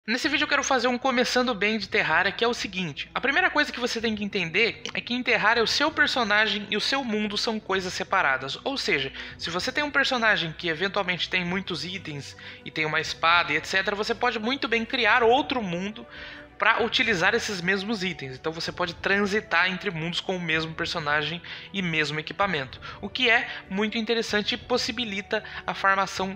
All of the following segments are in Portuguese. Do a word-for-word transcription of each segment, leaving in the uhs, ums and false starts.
Nesse vídeo eu quero fazer um começando bem de Terraria, que é o seguinte. A primeira coisa que você tem que entender é que em Terraria o seu personagem e o seu mundo são coisas separadas. Ou seja, se você tem um personagem que eventualmente tem muitos itens e tem uma espada e etcétera, você pode muito bem criar outro mundo para utilizar esses mesmos itens. Então você pode transitar entre mundos com o mesmo personagem e mesmo equipamento. O que é muito interessante e possibilita a farmação...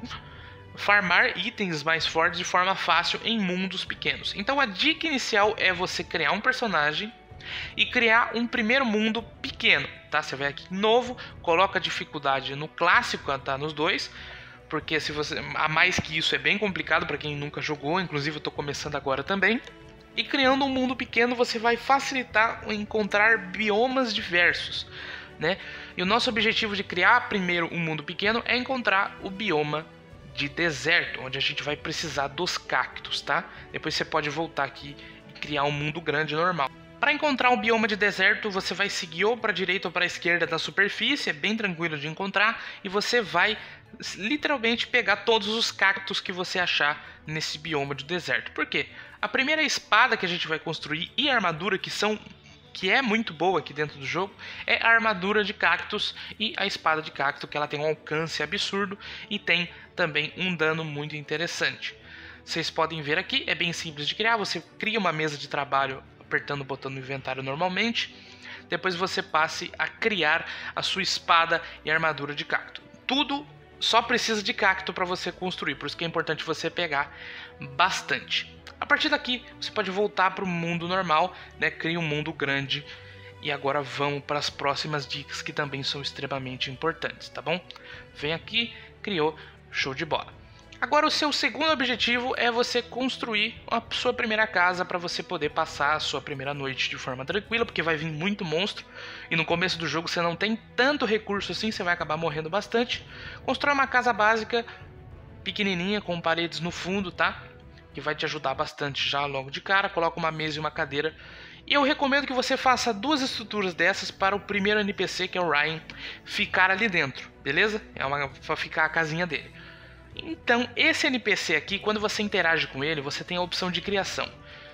farmar itens mais fortes de forma fácil em mundos pequenos. Então a dica inicial é você criar um personagem e criar um primeiro mundo pequeno, tá? Você vai aqui novo, coloca a dificuldade no clássico, tá? Nos dois, porque se você a mais que isso é bem complicado para quem nunca jogou, inclusive eu tô começando agora também. E criando um mundo pequeno você vai facilitar encontrar biomas diversos, né? E o nosso objetivo de criar primeiro um mundo pequeno é encontrar o bioma de deserto, onde a gente vai precisar dos cactos, tá? Depois você pode voltar aqui e criar um mundo grande normal. Para encontrar um bioma de deserto, você vai seguir ou para a direita ou para a esquerda da superfície, é bem tranquilo de encontrar, e você vai literalmente pegar todos os cactos que você achar nesse bioma de deserto. Por quê? A primeira espada que a gente vai construir e a armadura, que são que é muito boa aqui dentro do jogo, é a armadura de cactos e a espada de cacto, que ela tem um alcance absurdo e tem também um dano muito interessante. Vocês podem ver aqui, é bem simples de criar, você cria uma mesa de trabalho apertando o botão no inventário normalmente, depois você passe a criar a sua espada e armadura de cacto. Tudo só precisa de cacto para você construir, por isso que é importante você pegar bastante. A partir daqui, você pode voltar para o mundo normal, né? Cria um mundo grande. E agora vamos para as próximas dicas que também são extremamente importantes, tá bom? Vem aqui, criou, show de bola. Agora o seu segundo objetivo é você construir a sua primeira casa para você poder passar a sua primeira noite de forma tranquila, porque vai vir muito monstro e no começo do jogo você não tem tanto recurso assim, você vai acabar morrendo bastante. Constrói uma casa básica, pequenininha, com paredes no fundo, tá? Que vai te ajudar bastante já logo de cara. Coloca uma mesa e uma cadeira. E eu recomendo que você faça duas estruturas dessas para o primeiro N P C, que é o Ryan, ficar ali dentro, beleza? É uma para ficar a casinha dele. Então, esse N P C aqui, quando você interage com ele, você tem a opção de criação.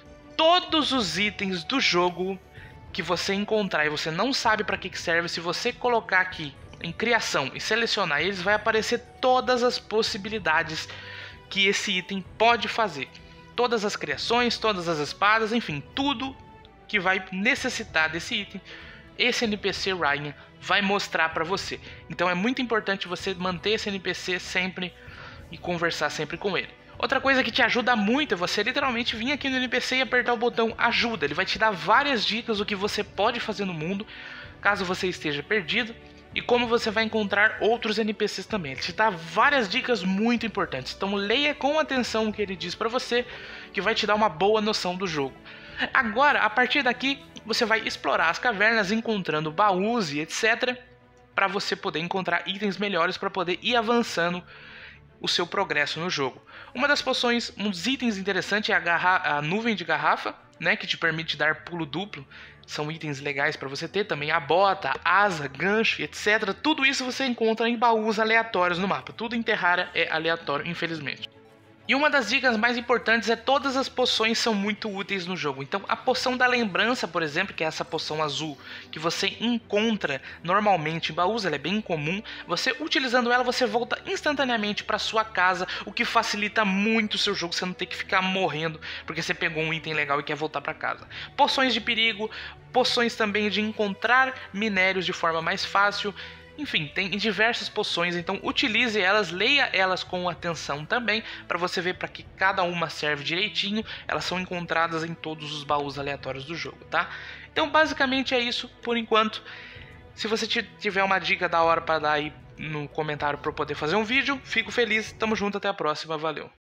Todos os itens do jogo que você encontrar e você não sabe para que que serve, se você colocar aqui em criação e selecionar eles, vai aparecer todas as possibilidades que esse item pode fazer. Todas as criações, todas as espadas, enfim, tudo que vai necessitar desse item, esse N P C Ryan vai mostrar para você. Então é muito importante você manter esse N P C sempre e conversar sempre com ele. Outra coisa que te ajuda muito é você literalmente vir aqui no N P C e apertar o botão ajuda. Ele vai te dar várias dicas do que você pode fazer no mundo, caso você esteja perdido. E como você vai encontrar outros N P Cs também. Ele te dá várias dicas muito importantes. Então leia com atenção o que ele diz para você, que vai te dar uma boa noção do jogo. Agora, a partir daqui, você vai explorar as cavernas, encontrando baús e etcétera. Para você poder encontrar itens melhores para poder ir avançando o seu progresso no jogo. Uma das poções, um dos itens interessantes é a, garra a nuvem de garrafa, né, que te permite dar pulo duplo. São itens legais para você ter também, a bota, a asa, gancho, etcétera. Tudo isso você encontra em baús aleatórios no mapa. Tudo em Terraria é aleatório, infelizmente. E uma das dicas mais importantes é todas as poções são muito úteis no jogo. Então a poção da lembrança, por exemplo, que é essa poção azul que você encontra normalmente em baús, ela é bem comum. Você utilizando ela, você volta instantaneamente para sua casa, o que facilita muito o seu jogo, você não tem que ficar morrendo porque você pegou um item legal e quer voltar para casa. Poções de perigo, poções também de encontrar minérios de forma mais fácil. Enfim, tem diversas poções, então utilize elas, leia elas com atenção também, para você ver para que cada uma serve direitinho. Elas são encontradas em todos os baús aleatórios do jogo, tá? Então basicamente é isso por enquanto. Se você tiver uma dica da hora para dar aí no comentário para eu poder fazer um vídeo, fico feliz, tamo junto, até a próxima, valeu!